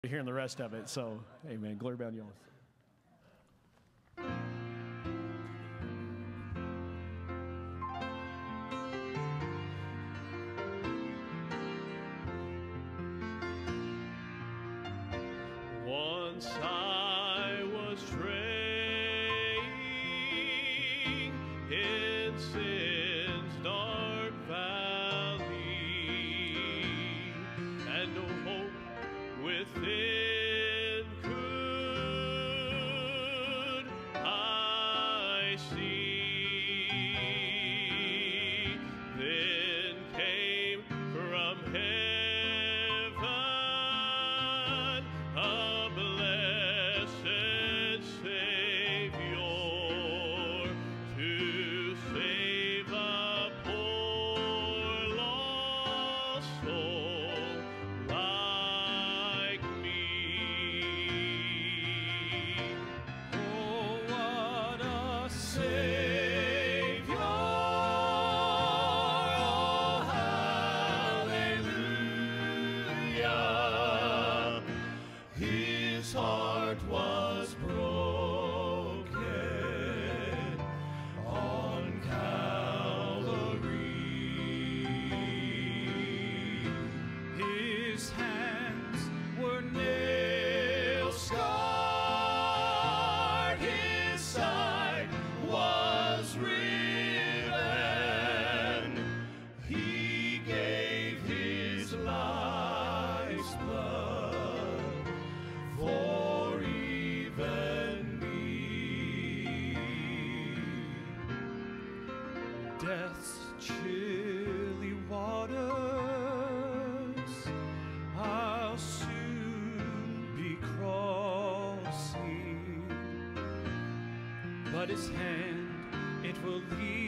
hearing the rest of it. So, amen. Glory be unto you. Once I was straying in sin's dark valley, and no hope within could I see. Then came from heaven a blessed Savior to save a poor lost soul like me. Oh, what a Savior! Oh, hallelujah! His heart was broken on Calvary. His hands were nail-scarred, his side was riven. He gave his life's blood for even me. Death's chilly waters I'll soon be crossing, but his hand it will lead